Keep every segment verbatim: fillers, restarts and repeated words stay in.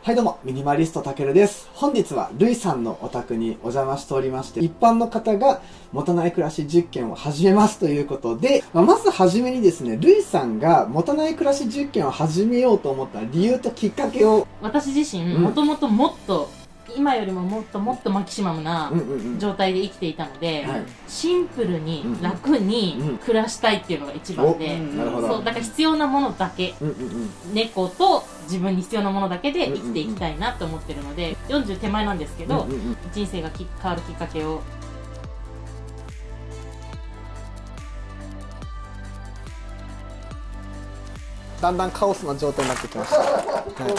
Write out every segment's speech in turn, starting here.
はいどうも、ミニマリストたけるです。本日はルイさんのお宅にお邪魔しておりまして、一般の方が持たない暮らし実験を始めますということで、まあ、まずはじめにですね、ルイさんが持たない暮らし実験を始めようと思った理由ときっかけを。 私自身、もともともっと、今よりももっともっとマキシマムな状態で生きていたので、はい、シンプルに楽に暮らしたいっていうのが一番で、そうだから必要なものだけ、猫と自分に必要なものだけで生きていきたいなと思ってるので、よんじゅう手前なんですけど、人生が変わるきっかけを。 だんだんカオスな状態になってきました。はい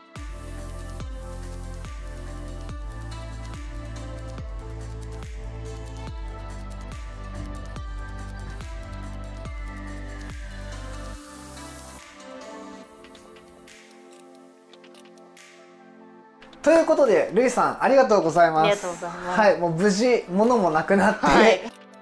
ということで、ルイさん、ありがとうございます。 ありがとうございます。 はい、もう無事、物もなくなって、はい、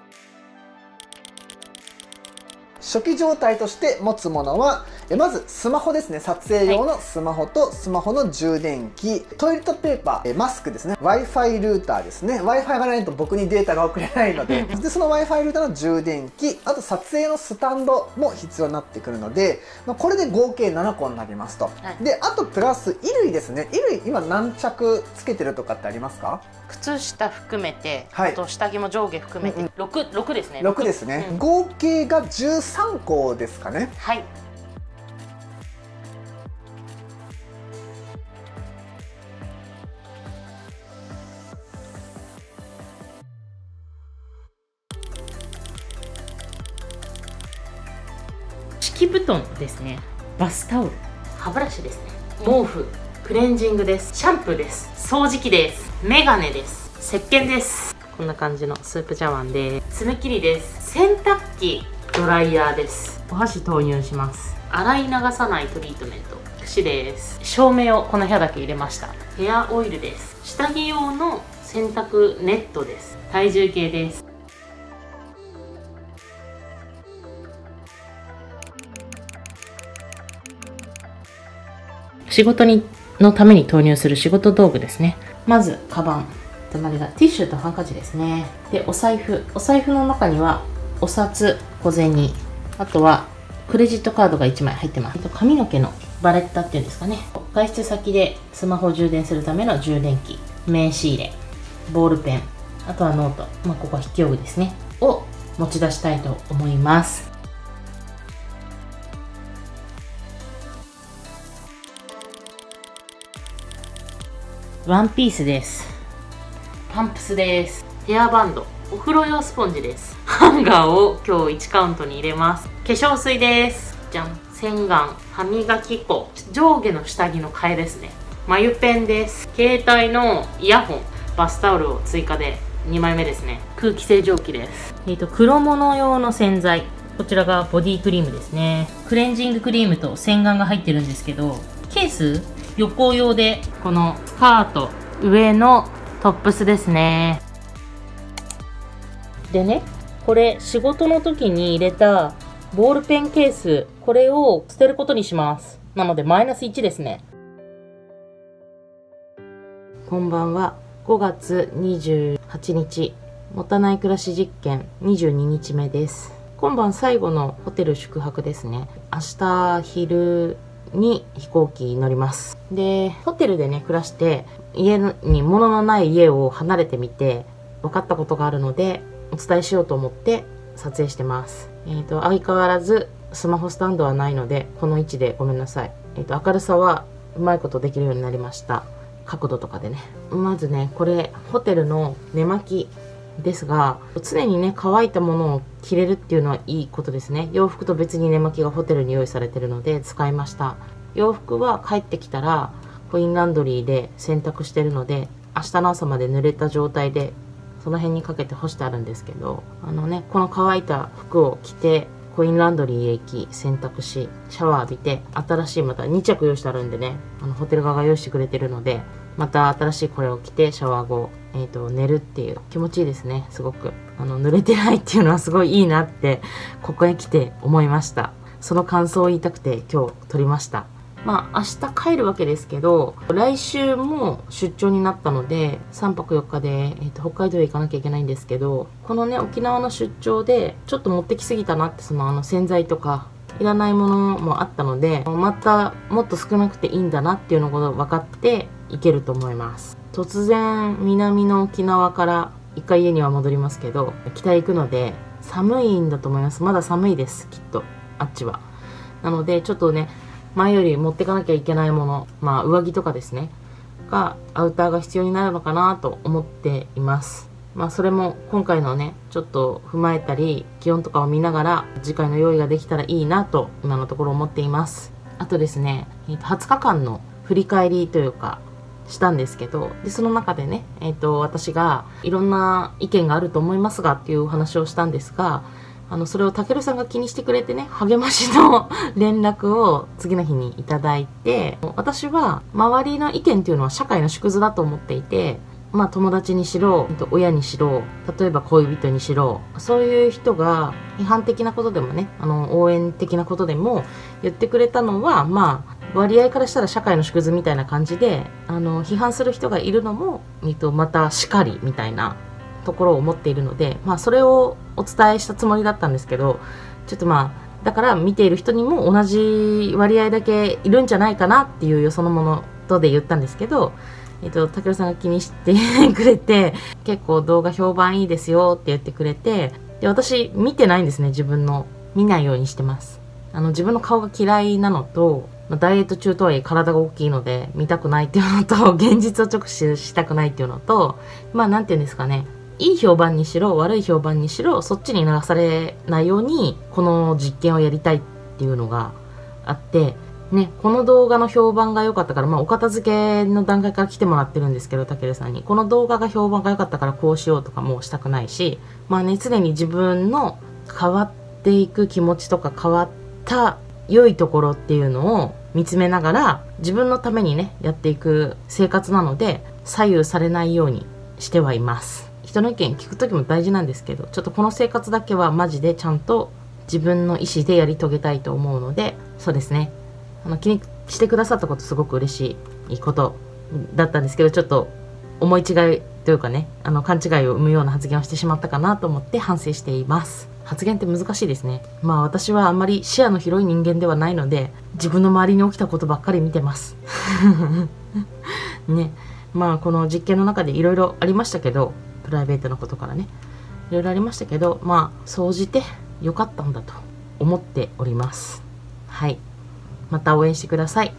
初期状態として持つものは、えまずスマホですね。撮影用のスマホとスマホの充電器、トイレットペーパー、えマスクですね。Wi-Fi ルーターですね。Wi-Fi がないと僕にデータが送れないので、でその Wi-Fi ルーターの充電器、あと撮影のスタンドも必要になってくるので、まあ、これで合計ななこになりますと。はい、で、あとプラス衣類ですね。衣類、今何着つけてるとかってありますか？ 靴下含めて、はい、あと下着も上下含めて、うんうん、ろく、ろくですね。 ろくですね。うん、合計がじゅうさんこですかね。 はい。敷布団ですね、バスタオル、歯ブラシですね、毛布、クレンジングです、シャンプーです、掃除機です、メガネです、石鹸です。こんな感じのスープ茶碗で、爪切りです、洗濯機、ドライヤーです。お箸投入します。洗い流さないトリートメント、櫛です。照明をこの部屋だけ入れました。ヘアオイルです。下着用の洗濯ネットです。体重計です。仕事にのために投入する仕事道具ですね。まずカバン、隣がティッシュとハンカチですね。で、お財布、お財布の中にはお札、小銭、あとはクレジットカードがいちまい入ってます。髪の毛のバレッタっていうんですかね。外出先でスマホを充電するための充電器、名刺入れ、ボールペン、あとはノート、まあ、ここは筆記用具ですねを持ち出したいと思います。ワンピースです。パンプスです。ヘアバンド、お風呂用スポンジです。ハンガーを今日いちカウントに入れます。化粧水です。じゃん。洗顔、歯磨き粉、上下の下着の替えですね。眉ペンです。携帯のイヤホン、バスタオルを追加でにまいめですね。空気清浄機です。えっと、黒物用の洗剤。こちらがボディクリームですね。クレンジングクリームと洗顔が入ってるんですけど、ケース旅行用で、このスカート、上のトップスですね。でね、これ仕事の時に入れたボールペンケース、これを捨てることにします。なのでマイナスいちですね。こんばんは。ごがつにじゅうはちにち、持たない暮らし実験にじゅうににちめです。今晩最後のホテル宿泊ですね。明日昼に飛行機に乗ります。で、ホテルでね、暮らして、家に物のない家を離れてみて、分かったことがあるので、お伝えしようと思って撮影してます。えっと、相変わらずスマホスタンドはないので、この位置でごめんなさい。えっと、明るさはうまいことできるようになりました。角度とかでね。まずね、これ、ホテルの寝巻きですが、常にね、乾いたものを着れるっていうのはいいことですね。洋服と別に寝巻きがホテルに用意されてるので使いました。洋服は帰ってきたらコインランドリーで洗濯してるので、明日の朝まで濡れた状態でその辺にかけて干してあるんですけど、あのね、この乾いた服を着てコインランドリーへ行き洗濯しシャワー浴びて、新しいまたにちゃく用意してあるんでね、あのホテル側が用意してくれてるので、また新しいこれを着てシャワー後、えーと、寝るっていう気持ちいいですね。すごくあの濡れてないっていうのはすごいいいなってここへ来て思いました。その感想を言いたくて今日撮りました。 まあ明日帰るわけですけど、来週も出張になったのでさんぱくよっかで、えー、と北海道へ行かなきゃいけないんですけど、このね沖縄の出張でちょっと持ってきすぎたなって、そのあの洗剤とかいらないものもあったので、またもっと少なくていいんだなっていうのが分かっていけると思います。突然南の沖縄から一回家には戻りますけど、北へ行くので寒いんだと思います。まだ寒いです、きっとあっちは。なのでちょっとね、前より持ってかなきゃいけないもの、まあ上着とかですねが、アウターが必要になるのかなと思っています。まあそれも今回のねちょっと踏まえたり、気温とかを見ながら次回の用意ができたらいいなと今のところ思っています。あとですね、はつかかんの振り返りというかしたんですけど、でその中でね、えー、と私がいろんな意見があると思いますがっていうお話をしたんですが、あのそれをたけるさんが気にしてくれてね、励ましの連絡を次の日にいただいて、私は周りの意見っていうのは社会の縮図だと思っていて、まあ友達にしろ親にしろ、例えば恋人にしろ、そういう人が批判的なことでもね、あの応援的なことでも言ってくれたのは、まあ割合からしたら社会の縮図みたいな感じで、あの批判する人がいるのもまたしかりみたいなところを思っているので、まあそれをお伝えしたつもりだったんですけど、ちょっとまあだから見ている人にも同じ割合だけいるんじゃないかなっていうよそのものとで言ったんですけど、えっとたけるさんが気にしてくれて、結構動画評判いいですよって言ってくれて、で私見てないんですね。自分の見ないようにしてます。あの自分の顔が嫌いなのと、ダイエット中とはいえ体が大きいので見たくないっていうのと、現実を直視したくないっていうのと、まあなんていうんですかね、いい評判にしろ悪い評判にしろそっちに流されないようにこの実験をやりたいっていうのがあってね、この動画の評判が良かったから、まあお片付けの段階から来てもらってるんですけど、たけるさんにこの動画が評判が良かったからこうしようとかもしたくないし、まあね、常に自分の変わっていく気持ちとか変わった良いところっていうのを見つめながら自分のためにねやっていく生活なので、左右されないようにしてはいます。人の意見聞く時も大事なんですけど、ちょっとこの生活だけはマジでちゃんと自分の意思でやり遂げたいと思うので、そうですね、あの気にしてくださったことすごく嬉しいことだったんですけど、ちょっと思い違いというかね、あの勘違いを生むような発言をしてしまったかなと思って反省しています。発言って難しいですね。まあ私はあんまり視野の広い人間ではないので、自分の周りに起きたことばっかり見てますね。まあこの実験の中でいろいろありましたけど、プライベートのことからねいろいろありましたけど、まあ総じて良かったんだと思っております。はい、また応援してください。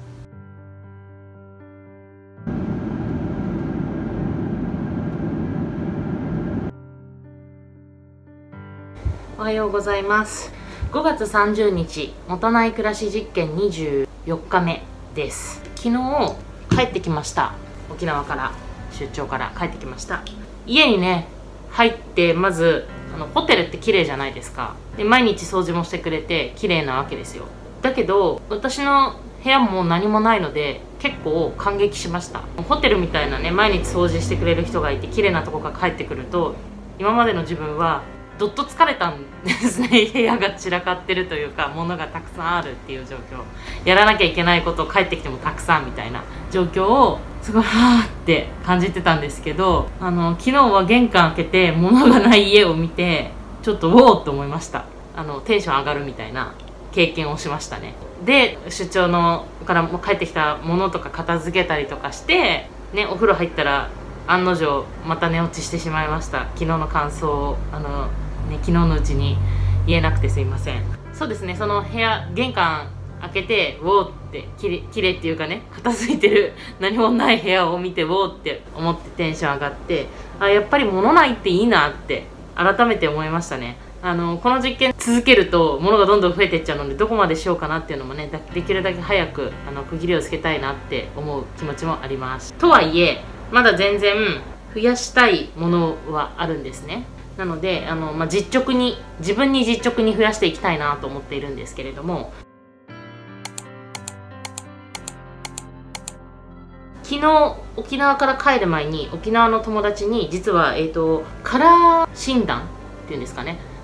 おはようございます。ごがつさんじゅうにち、持たない暮らし実験にじゅうよっかめです。昨日帰ってきました。沖縄から出張から帰ってきました。家にね入って、まずあのホテルって綺麗じゃないですか。で毎日掃除もしてくれて綺麗なわけですよ。だけど私の部屋も何もないので結構感激しました。ホテルみたいなね毎日掃除してくれる人がいて綺麗なとこから帰ってくると、今までの自分はどっと疲れたんですね。部屋が散らかってるというか、物がたくさんあるっていう状況、やらなきゃいけないこと帰ってきてもたくさんみたいな状況をすごいはーって感じてたんですけど、あの昨日は玄関開けて物がない家を見てちょっとウォーって思いました。あのテンション上がるみたいな経験をしましたね。で出張のからも帰ってきたものとか片付けたりとかしてね、お風呂入ったら案の定また寝落ちしてしまいました。昨日の感想をあのね、昨日のうちに言えなくてすいません。そうですね、その部屋玄関開けてウォーってきれきれいっていうかね、片付いてる何もない部屋を見てウォーって思ってテンション上がって、あやっぱり物ないっていいなって改めて思いましたね。あのこの実験続けると物がどんどん増えていっちゃうので、どこまでしようかなっていうのもね、できるだけ早くあの区切りをつけたいなって思う気持ちもあります。とはいえまだ全然増やしたいものはあるんですね。なのであの、まあ、実直に自分に実直に増やしていきたいなと思っているんですけれども、昨日沖縄から帰る前に沖縄の友達に実は、えーと、カラー診断っていうんですかね、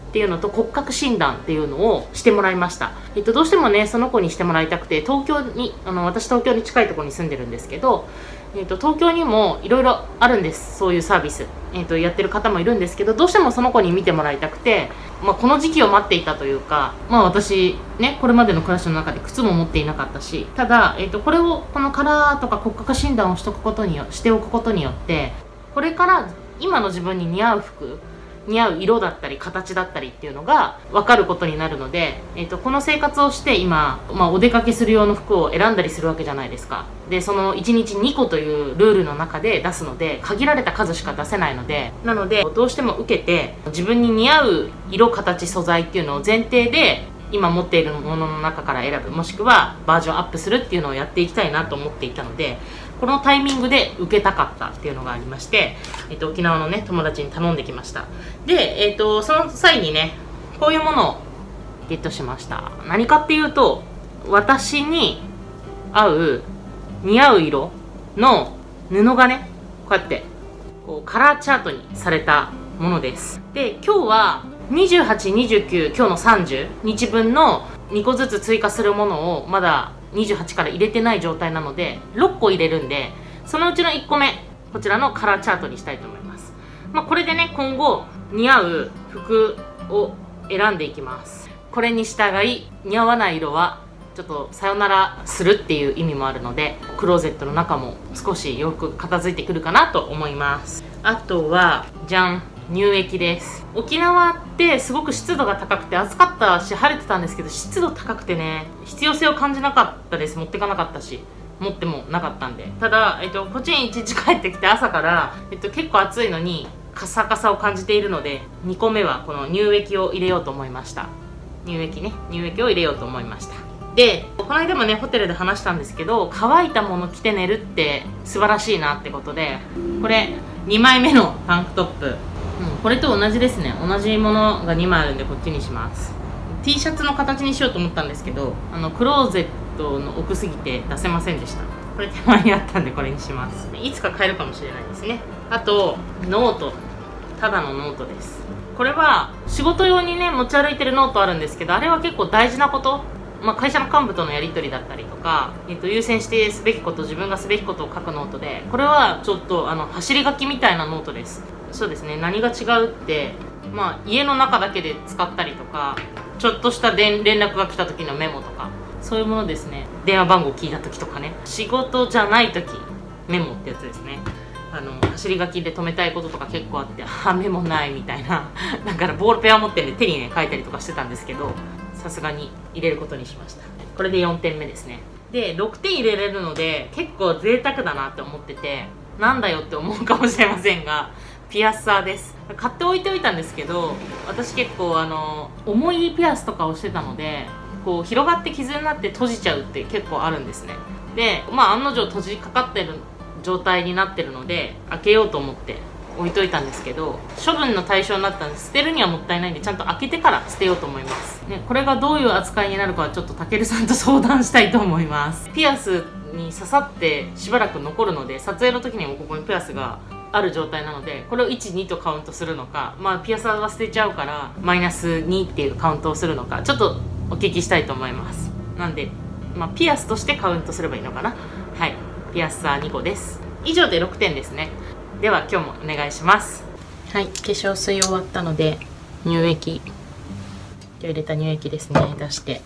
っていうのと骨格診断っていうのをしてもらいました。えっと、どうしてもねその子にしてもらいたくて、東京にあの私東京に近いところに住んでるんですけど、えっと、東京にもいろいろあるんです、そういうサービス、えっと、やってる方もいるんですけど、どうしてもその子に見てもらいたくて、まあ、この時期を待っていたというか、まあ、私ねこれまでの暮らしの中で靴も持っていなかったし、ただ、えっと、これをこのカラーとか骨格診断をしとくことによしておくことによって、これから今の自分に似合う服、似合う色だったり形だったりっていうのが分かることになるので、えー、とこの生活をして今、まあ、お出かけする用の服を選んだりするわけじゃないですか。でそのいちにちにこというルールの中で出すので、限られた数しか出せないので、なのでどうしても受けて自分に似合う色形素材っていうのを前提で今持っているものの中から選ぶ、もしくはバージョンアップするっていうのをやっていきたいなと思っていたので、このタイミングで受けたかったっていうのがありまして、えっと、沖縄のね友達に頼んできました。で、えっと、その際にねこういうものをゲットしました。何かっていうと、私に合う似合う色の布がねこうやってこうカラーチャートにされたものです。で今日はにじゅうはち、にじゅうきゅう、今日のさんじゅうにちぶんのにこずつ追加するものをまだにじゅうはちから入れてない状態なので、ろっこ入れるんで、そのうちのいっこめこちらのカラーチャートにしたいと思います。まあ、これでね今後似合う服を選んでいきます。これに従い似合わない色はちょっとさよならするっていう意味もあるので、クローゼットの中も少し洋服片付いてくるかなと思います。あとはじゃん、乳液です。沖縄ってすごく湿度が高くて暑かったし晴れてたんですけど、湿度高くてね必要性を感じなかったです。持ってかなかったし持ってもなかったんで。ただ、えっと、こっちにいちにち帰ってきて朝から、えっと、結構暑いのにカサカサを感じているので、にこめはこの乳液を入れようと思いました。乳液ね乳液を入れようと思いました。でこの間もねホテルで話したんですけど、乾いたもの着て寝るって素晴らしいなってことで、これにまいめのタンクトップ、うん、これと同じですね。同じものがにまいあるんでこっちにします。 T シャツの形にしようと思ったんですけど、あのクローゼットの奥すぎて出せませんでした。これ手前にあったんでこれにします。いつか買えるかもしれないですね。あとノート、ただのノートです。これは仕事用にね持ち歩いてるノートあるんですけど、あれは結構大事なこと、まあ、会社の幹部とのやり取りだったりとか、えっと、優先してすべきこと、自分がすべきことを書くノートで、これはちょっとあの走り書きみたいなノートです。そうですね、何が違うって、まあ、家の中だけで使ったりとか、ちょっとした連絡が来た時のメモとか、そういうものですね。電話番号聞いた時とかね、仕事じゃない時メモってやつですね。あの走り書きで止めたいこととか結構あって、あメモないみたいなだからボールペンを持ってんで手にね書いたりとかしてたんですけど、さすがに入れることにしました。これでよんてんめですね。でろくてん入れれるので結構贅沢だなって思ってて、なんだよって思うかもしれませんが、ピアッサーです。買っておいておいたんですけど、私結構あの重いピアスとかをしてたので、こう広がって傷になって閉じちゃうって結構あるんですね。でまあ案の定閉じかかってる状態になってるので開けようと思って置いといたんですけど、処分の対象になったんで捨てるにはもったいないんで、ちゃんと開けてから捨てようと思います、ね、これがどういう扱いになるかはちょっとたけるさんと相談したいと思います。ピアスに刺さってしばらく残るので、撮影の時にもここにピアスがある状態なので、これをいち、にとカウントするのか、まあピアサーは捨てちゃうからマイナスにっていうカウントをするのか、ちょっとお聞きしたいと思います。なんで、まあ、ピアスとしてカウントすればいいのかな。はい、ピアッサーにこです。以上でろくてんですね。では今日もお願いします。はい、化粧水終わったので乳液、今日入れた乳液ですね、出して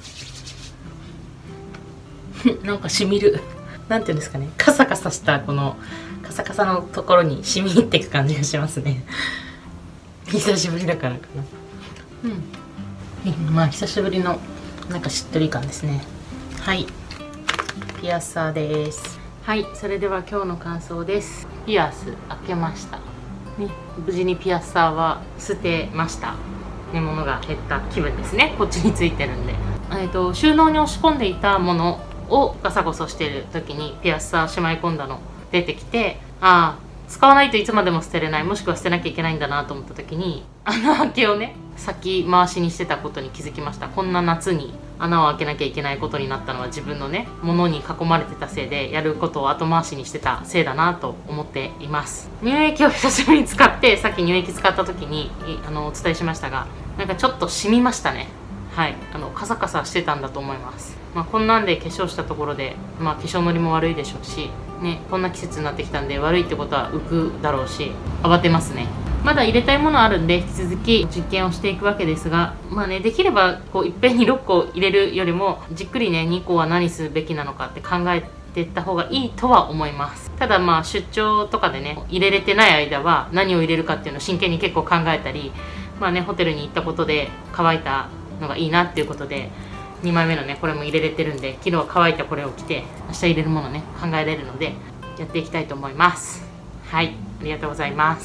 なんかしみる、なんていうんですかね、カサカサしたこのカサカサのところに染み入っていく感じがしますね久しぶりだからかな。うん、まあ久しぶりのなんかしっとり感ですね。はい、ピアッサーです。はい、それでは今日の感想です。ピアス開けました、ね、無事にピアッサーは捨てました、ね、物が減った気分ですね。こっちについてるんで、えーと、収納に押し込んでいたものをガサゴソしてる時にピアッサーしまい込んだの出てきて、ああ使わないといつまでも捨てれない、もしくは捨てなきゃいけないんだなと思った時に、穴開けをね先回しにしてたことに気づきました。こんな夏に穴を開けなきゃいけないことになったのは自分のね物に囲まれてたせいで、やることを後回しにしてたせいだなと思っています。乳液を久しぶりに使って、さっき乳液使った時にあのお伝えしましたが、 なんかちょっと染みましたね。はい、あのカサカサしてたんだと思います。まあ、こんなんで化粧したところで、まあ、化粧のりも悪いでしょうし、ね、こんな季節になってきたんで悪いってことは浮くだろうし、慌てますね。まだ入れたいものあるんで引き続き実験をしていくわけですが、まあね、できればこういっぺんにろっこ入れるよりもじっくりねにこは何するべきなのかって考えていった方がいいとは思います。ただまあ出張とかでね入れれてない間は何を入れるかっていうのを真剣に結構考えたり、まあね、ホテルに行ったことで乾いたのがいいなっていうことでにまいめのねこれも入れれてるんで、昨日は乾いたこれを着て明日入れるものね考えられるのでやっていきたいと思います。はい、ありがとうございます。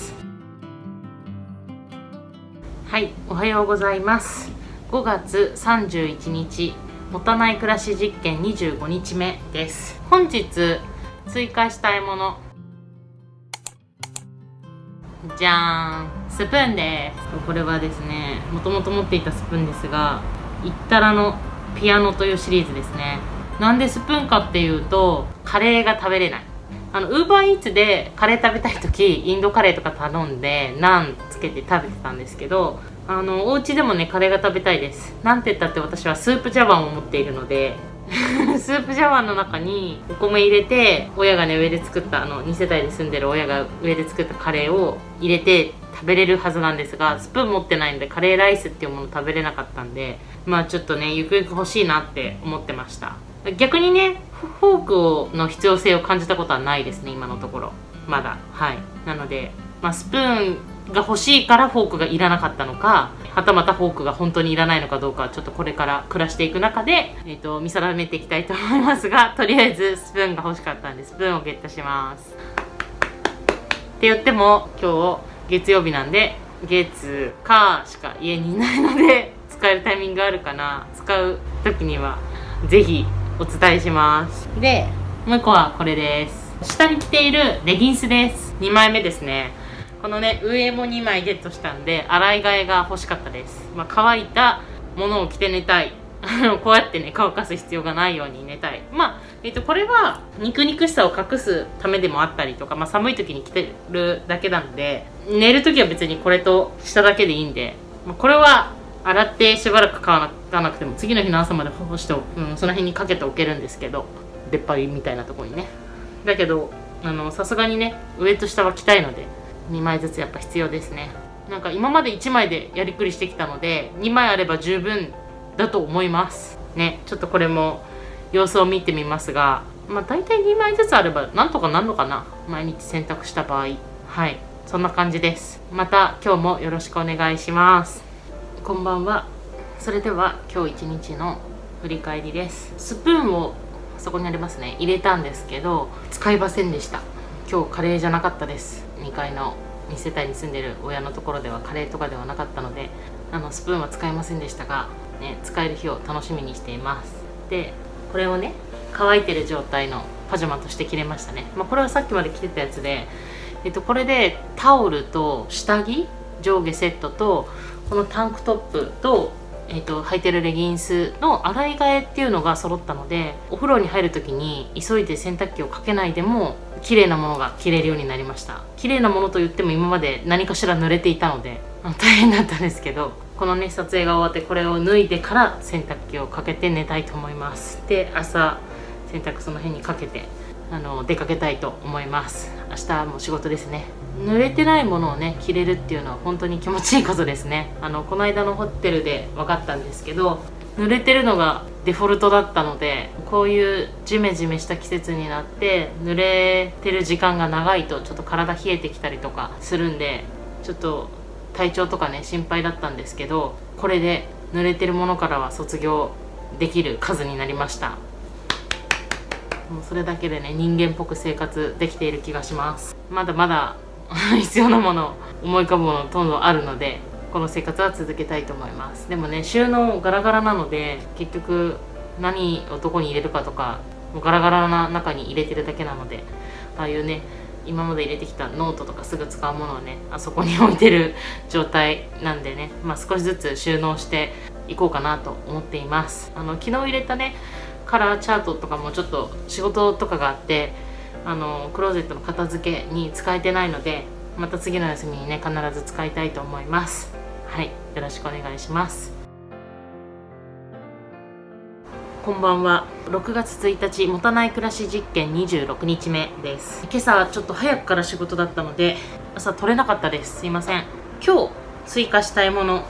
はい、おはようございます。ごがつさんじゅういちにち、持たない暮らし実験にじゅうごにちめです。本日追加したいもの、じゃーん、スプーンです。これはですね、もともと持っていたスプーンですが、イッタラのピアノというシリーズですね。なんでスプーンかっていうと、カレーが食べれない。あのウーバーイーツでカレー食べたい時インドカレーとか頼んでナンつけて食べてたんですけど、あのお家でもねカレーが食べたいです。なんて言ったって私はスープ茶碗を持っているのでスープ茶碗の中にお米入れて、親がね上で作ったあのにせたいで住んでる親が上で作ったカレーを入れて食べれるはずなんですが、スプーン持ってないんでカレーライスっていうもの食べれなかったんで、まあちょっとねゆくゆく欲しいなって思ってました。逆にねフォークの必要性を感じたことはないですね、今のところまだ。はい、なので、まあ、スプーンが欲しいからフォークがいらなかったのか、はたまたフォークが本当にいらないのかどうかはちょっとこれから暮らしていく中で、えー、と見定めていきたいと思いますが、とりあえずスプーンが欲しかったんでスプーンをゲットします。って言っても今日月曜日なんで月火しか家にいないので使えるタイミングがあるかな。使う時にはぜひお伝えします。でもう一個はこれです。下に着ているレギンスです。にまいめですね。このね上もにまいゲットしたんで洗い替えが欲しかったです。まあ、乾いたものを着て寝たいこうやってね乾かす必要がないように寝たい。まあ、えー、とこれは肉肉しさを隠すためでもあったりとか、まあ、寒い時に着てるだけなので、寝る時は別にこれと下だけでいいんで、まあ、これは洗ってしばらく乾かなくても次の日の朝まで干してお、うん、その辺にかけておけるんですけど、出っ張りみたいなところにね。だけどさすがにね上と下は着たいのでにまいずつやっぱ必要ですね。なんか今までいちまいでやりくりしてきたのでにまいあれば十分だと思いますね。ちょっとこれも様子を見てみますが、まあ大体にまいずつあればなんとかなるのかな、毎日洗濯した場合。はい、そんな感じです。また今日もよろしくお願いします。こんばんは。それでは今日一日の振り返りです。スプーンをそこにありますね入れたんですけど使いませんでした。今日カレーじゃなかったです。にかいのにせたいに住んでる親のところではカレーとかではなかったので、あのスプーンは使いませんでしたが、ね、使える日を楽しみにしています。でこれをね乾いてる状態のパジャマとして着れましたね。まあ、これはさっきまで着てたやつで、えっと、これでタオルと下着上下セットとこのタンクトップと、えー、と履いてるレギンスの洗い替えっていうのが揃ったので、お風呂に入る時に急いで洗濯機をかけないでも綺麗なものが着れるようになりました。綺麗なものと言っても今まで何かしら濡れていたので大変だったんですけど、このね撮影が終わってこれを脱いでから洗濯機をかけて寝たいと思います。で朝洗濯その辺にかけてあの出かけたいと思います。明日も仕事ですね。濡れてないものをね着れるっていうのは本当に気持ちいいことですね。あのこの間のホテルで分かったんですけど、濡れてるのがデフォルトだったので、こういうジメジメした季節になって濡れてる時間が長いとちょっと体冷えてきたりとかするんで、ちょっと体調とかね心配だったんですけど、これで濡れてるものからは卒業できる数になりました。もうそれだけでね人間っぽく生活できている気がします。まだまだ必要なもの思い浮かぶものどんどんあるので、この生活は続けたいと思います。でもね収納ガラガラなので、結局何をどこに入れるかとかもうガラガラな中に入れてるだけなので、ああいうね今まで入れてきたノートとかすぐ使うものをねあそこに置いてる状態なんでね、まあ、少しずつ収納していこうかなと思っています。あの昨日入れたねカラーチャートとかもちょっと仕事とかがあって、あのクローゼットの片付けに使えてないので、また次の休みにね必ず使いたいと思います。はい、でよろしくお願いします。こんばんは。ろくがつついたち、持たない暮らし実験にじゅうろくにちめです。今朝ちょっと早くから仕事だったので朝撮れなかったです。すいません。今日追加したいもの、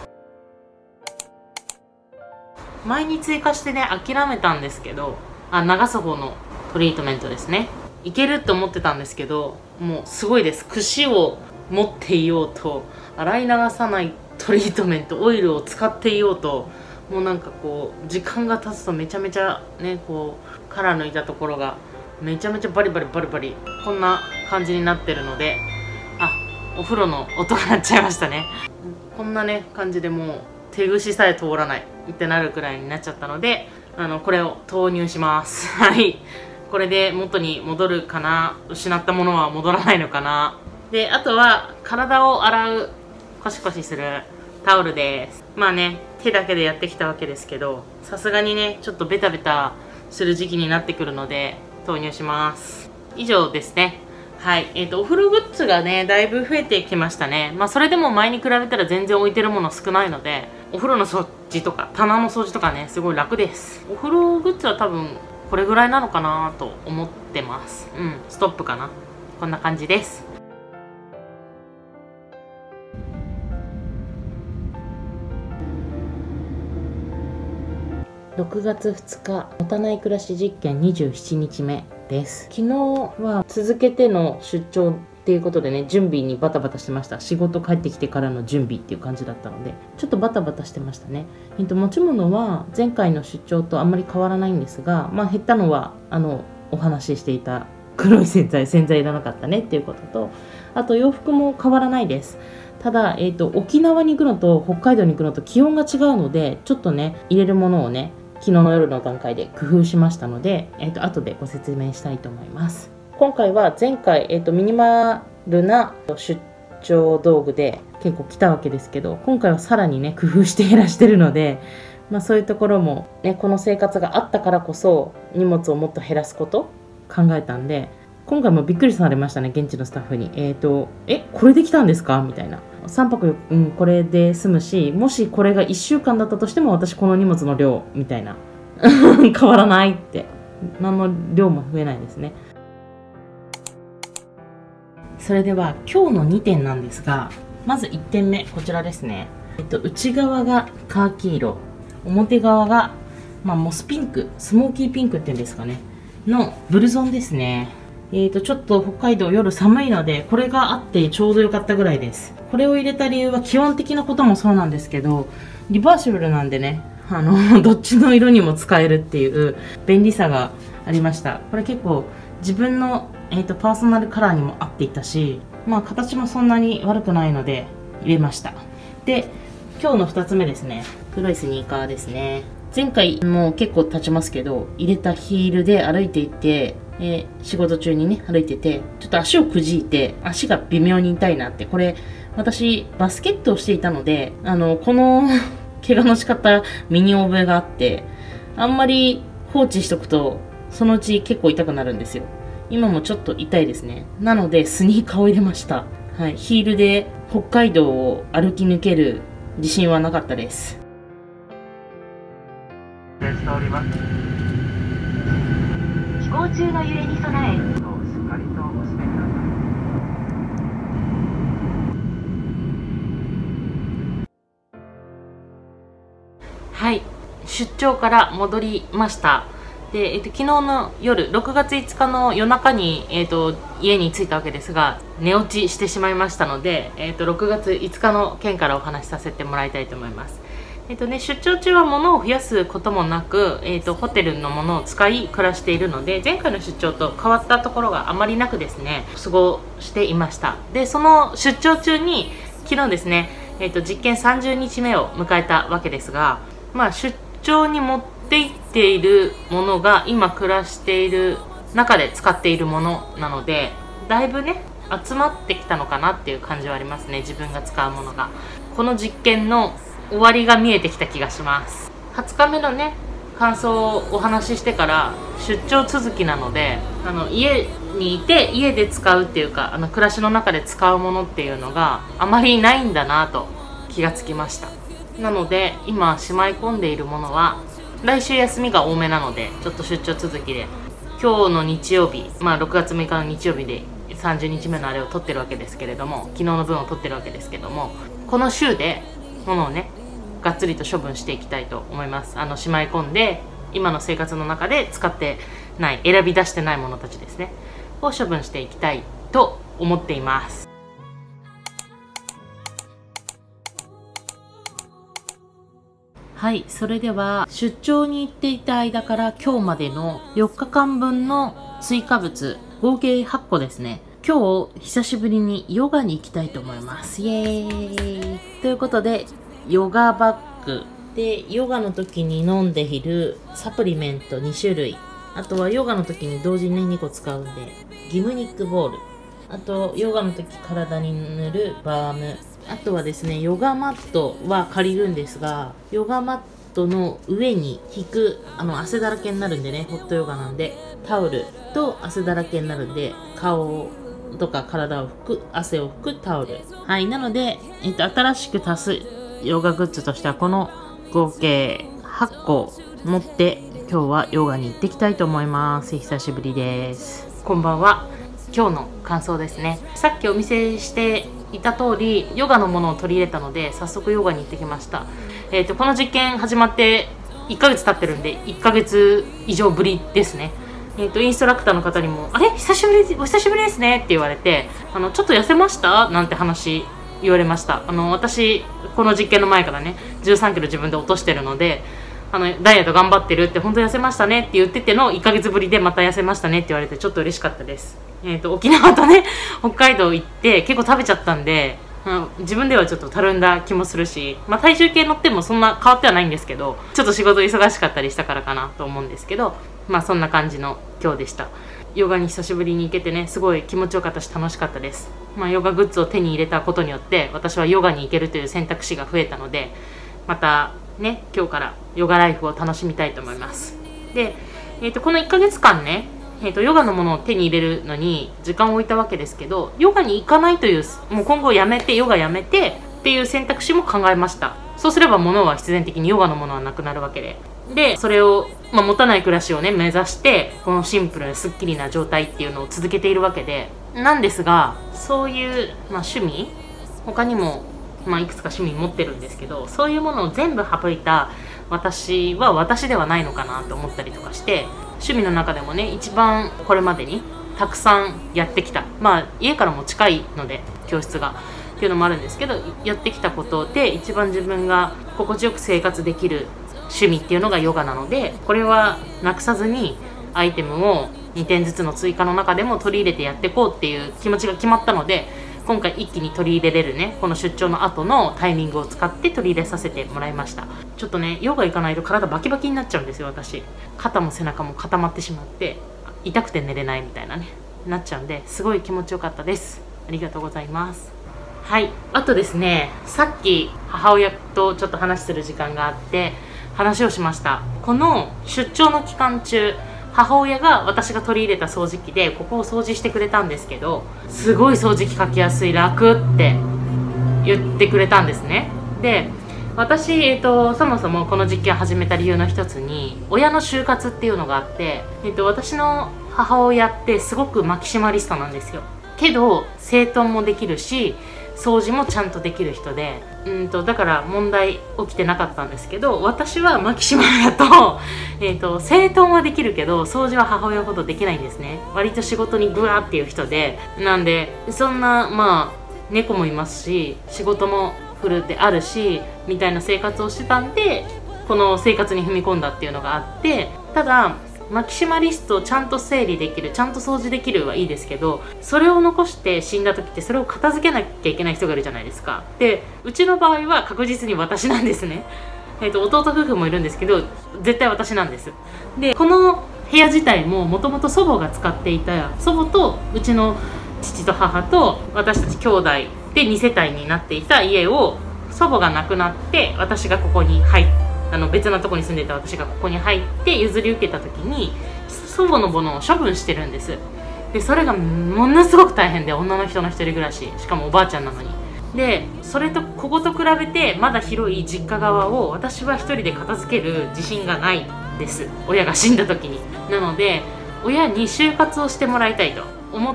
前に追加してね諦めたんですけど、あ、流す方のトリートメントですね。いけると思ってたんですけど、もうすごいです。櫛を持っていようと、洗い流さないトリートメントオイルを使っていようと、もうなんかこう時間が経つとめちゃめちゃね、こう殻抜いたところがめちゃめちゃバリバリバリバリこんな感じになってるので、あ、お風呂の音が鳴っちゃいましたね。こんなね感じでもう手串さえ通らないってなるくらいになっちゃったので、あのこれを投入します。はい、これで元に戻るかな、失ったものは戻らないのかな。で、あとは体を洗うコシコシするタオルです。まあね、手だけでやってきたわけですけど、さすがにねちょっとベタベタする時期になってくるので投入します。以上ですね。はい、えーとお風呂グッズがねだいぶ増えてきましたね。まあそれでも前に比べたら全然置いてるもの少ないので、お風呂の掃除とか棚の掃除とかねすごい楽です。お風呂グッズは多分これぐらいなのかなと思ってます。うん、ストップかな。こんな感じです。ろくがつふつか、持たない暮らし実験にじゅうしちにちめです。昨日は続けての出張っていうことでね、準備にバタバタしてました。仕事帰ってきてからの準備っていう感じだったので、ちょっとバタバタしてましたね。えっと、持ち物は前回の出張とあんまり変わらないんですが、まあ減ったのは、あの、お話ししていた黒い洗剤、洗剤いらなかったねっていうことと、あと洋服も変わらないです。ただ、えっと、沖縄に行くのと北海道に行くのと気温が違うので、ちょっとね、入れるものをね、昨日の夜の段階で工夫しましたので、えー、と後でご説明したいと思います。今回は前回、えー、とミニマルな出張道具で結構来たわけですけど、今回はさらにね工夫して減らしてるので、まあ、そういうところも、ね、この生活があったからこそ荷物をもっと減らすこと考えたんで、今回もびっくりされましたね、現地のスタッフに。えっ、ー、とえこれで来たんですかみたいな。さんぱくよっか、うん、これで済むし、もしこれがいっしゅうかんだったとしても私この荷物の量みたいな変わらないって、何の量も増えないですね。それでは今日のにてんなんですが、まずいってんめこちらですね。えっと内側がカーキ色、表側が、まあ、モスピンク、スモーキーピンクっていうんですかねのブルゾンですね。えーとちょっと北海道夜寒いので、これがあってちょうどよかったぐらいです。これを入れた理由は気温的なこともそうなんですけど、リバーシブルなんでね、あのどっちの色にも使えるっていう便利さがありました。これ結構自分の、えーとパーソナルカラーにも合っていたし、まあ形もそんなに悪くないので入れました。で、今日のふたつめですね。黒いスニーカーですね。前回も結構経ちますけど、入れたヒールで歩いていて、えー、仕事中にね歩いてて、ちょっと足をくじいて足が微妙に痛いなって。これ私バスケットをしていたので、あのこの怪我の仕方身に覚えがあって、あんまり放置しとくとそのうち結構痛くなるんですよ。今もちょっと痛いですね。なのでスニーカーを入れました。はい、ヒールで北海道を歩き抜ける自信はなかったです。 しております。 飛行中の揺れに備え、 しっかりとお閉めください。はい、出張から戻りました。で、えっと、昨日の夜、ろくがついつかの夜中に、えっと、家に着いたわけですが、寝落ちしてしまいましたので、えっと、ろくがついつかの件からお話しさせてもらいたいと思います。えっとね、出張中は物を増やすこともなく、えっと、ホテルのものを使い暮らしているので、前回の出張と変わったところがあまりなくですね、過ごしていました。で、その出張中に昨日ですね、えっと、実験さんじゅうにちめを迎えたわけですが、まあ、出張に持っていっているものが今暮らしている中で使っているものなので、だいぶね集まってきたのかなっていう感じはありますね。自分が使うものが、この実験の終わりが見えてきた気がします。はつかめのね感想をお話ししてから出張続きなので、あの家にいて家で使うっていうか、あの暮らしの中で使うものっていうのがあまりないんだなと気がつきました。 なので今しまい込んでいるものは、来週休みが多めなのでちょっと出張続きで、今日の日曜日、まあろくがつむいかの日曜日でさんじゅうにちめのあれを撮ってるわけですけれども、昨日の分を撮ってるわけですけども、この週で物をねがっつりと処分していきたいと思います。あのしまい込んで今の生活の中で使ってない、選び出してないものたちですねを処分していきたいと思っています。はい、それでは出張に行っていた間から今日までのよっかかんぶんの追加物合計はっこですね。今日久しぶりにヨガに行きたいと思います。イエーイということで、ヨガバッグでヨガの時に飲んでいるサプリメントにしゅるい、あとはヨガの時に同時ににこ使うんでギムニックボール、あとヨガの時体に塗るバーム、あとはですねヨガマットは借りるんですが、ヨガマットの上に引く、あの汗だらけになるんでね、ホットヨガなんでタオルと汗だらけになるんで、顔とか体を拭く、汗を拭くタオル。はい、なので、えっと、新しく足すヨガグッズとしてはこの合計はっこ持って今日はヨガに行ってきたいと思います。久しぶりです。こんばんは。今日の感想ですね。さっきお見せしていた通りヨガのものを取り入れたので早速ヨガに行ってきました。えっとこの実験始まっていっかげつ経ってるんでいっかげつ以上ぶりですね。えー、とインストラクターの方にも「あれ久しぶりお久しぶりですね」って言われて、あのちょっと痩せましたなんて話言われました。あの私この実験の前からねじゅうさんキロ自分で落としてるので、あのダイエット頑張ってるって、本当痩せましたねって言っててのいっかげつぶりでまた痩せましたねって言われてちょっと嬉しかったです。えー、と沖縄とね北海道行って結構食べちゃったんで、うん、自分ではちょっとたるんだ気もするし、まあ、体重計乗ってもそんな変わってはないんですけど、ちょっと仕事忙しかったりしたからかなと思うんですけど、まあそんな感じの今日でした。ヨガに久しぶりに行けてね、すごい気持ちよかったし楽しかったです。まあ、ヨガグッズを手に入れたことによって私はヨガに行けるという選択肢が増えたので、またね今日からヨガライフを楽しみたいと思います。で、えー、とこのいっかげつかんね、えー、とヨガのものを手に入れるのに時間を置いたわけですけど、ヨガに行かないという、もう今後やめてヨガやめてっていう選択肢も考えました。そうすれば物は必然的にヨガのものはなくなるわけで、でそれを、まあ、持たない暮らしをね目指してこのシンプルですっきりな状態っていうのを続けているわけでなんですが、そういう、まあ、趣味他にも、まあ、いくつか趣味持ってるんですけど、そういうものを全部省いた私は私ではないのかなと思ったりとかして、趣味の中でもね一番これまでにたくさんやってきた、まあ家からも近いので教室がっていうのもあるんですけど、やってきたことで一番自分が心地よく生活できる趣味っていうのがヨガなので、これはなくさずにアイテムをにてんずつの追加の中でも取り入れてやっていこうっていう気持ちが決まったので、今回一気に取り入れれるねこの出張の後のタイミングを使って取り入れさせてもらいました。ちょっとねヨガ行かないと体バキバキになっちゃうんですよ。私肩も背中も固まってしまって痛くて寝れないみたいなねなっちゃうんで、すごい気持ちよかったです。ありがとうございます。はい、あとですね、さっき母親とちょっと話する時間があって話をしました。この出張の期間中、母親が私が取り入れた掃除機でここを掃除してくれたんですけど、すごい掃除機かけやすい、楽って言ってくれたんですね。で私、えー、とそもそもこの実験を始めた理由の一つに親の就活っていうのがあって、えー、と私の母親ってすごくマキシマリストなんですよ。けど整頓もできるし掃除もちゃんとできる人で、うんとだから問題起きてなかったんですけど、私はマキシマルだと、えーと整頓はできるけど掃除は母親ほどできないんですね。割と仕事にグワーっていう人で、なんでそんなまあ猫もいますし仕事もフルであるしみたいな生活をしてたんで、この生活に踏み込んだっていうのがあって、ただマキシマリストをちゃんと整理できる、ちゃんと掃除できるはいいですけど、それを残して死んだ時ってそれを片付けなきゃいけない人がいるじゃないですか。でうちの場合は確実に私なんですね。えーと弟夫婦もいるんですけど絶対私なんです。でこの部屋自体ももともと祖母が使っていた、祖母とうちの父と母と私たち兄弟でにせたいになっていた家を祖母が亡くなって私がここに入って、あの別なとこに住んでいた私がここに入って譲り受けた時に祖母のものを処分してるんです。でそれがものすごく大変で、女の人の一人暮らし、しかもおばあちゃんなのにでそれとここと比べてまだ広い実家側を私は一人で片付ける自信がないです、親が死んだ時に。なので親に就活をしてもらいたいと思って、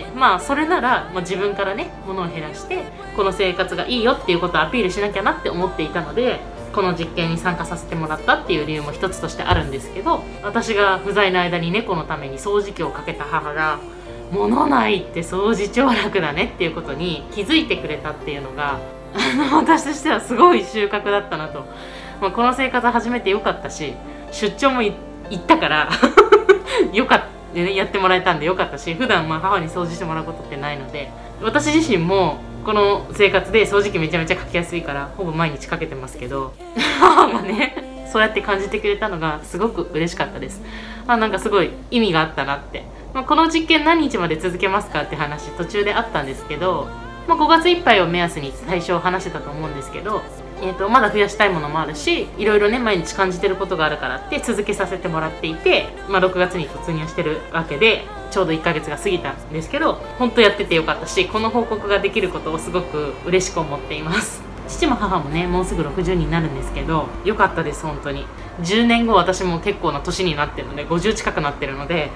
まあそれなら、まあ、自分からね物を減らしてこの生活がいいよっていうことをアピールしなきゃなって思っていたので、この実験に参加させてもらったっていう理由も一つとしてあるんですけど、私が不在の間に猫のために掃除機をかけた母が物ないって掃除超楽だねっていうことに気づいてくれたっていうのが私としてはすごい収穫だったなと。まあ、この生活始めてよかったし、出張も行ったからよかった、ね、やってもらえたんでよかったし、普段まあ母に掃除してもらうことってないので、私自身もこの生活で掃除機めちゃめちゃかけやすいからほぼ毎日かけてますけど、母がねそうやって感じてくれたのがすごく嬉しかったです。あ、なんかすごい意味があったなって。まあ、この実験何日まで続けますかって話途中であったんですけど、まあ、ごがついっぱいを目安に最初話してたと思うんですけど、えーとまだ増やしたいものもあるし、いろいろね毎日感じてることがあるからって続けさせてもらっていて、まあ、ろくがつに突入してるわけでちょうどいっかげつが過ぎたんですけど、本当やっててよかったし、この報告ができることをすごく嬉しく思っています。父も母もねもうすぐろくじゅうになるんですけど、よかったです本当に。じゅうねんご私も結構な年になってるので、ごじゅう近くなってるので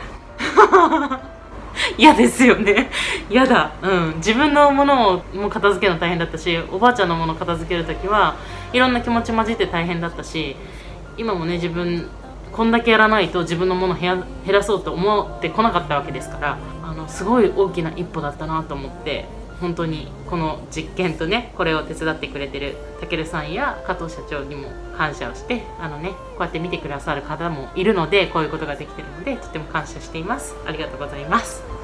嫌ですよね。嫌だ。うん。自分のものをもう片付けるの大変だったし、おばあちゃんのものを片付けるときはいろんな気持ち混じって大変だったし、今もね自分こんだけやらないと自分のものを減らそうと思ってこなかったわけですから、あのすごい大きな一歩だったなと思って、本当にこの実験とねこれを手伝ってくれてるたけるさんや加藤社長にも感謝をして、あのねこうやって見てくださる方もいるので、こういうことができてるのでとても感謝しています。ありがとうございます。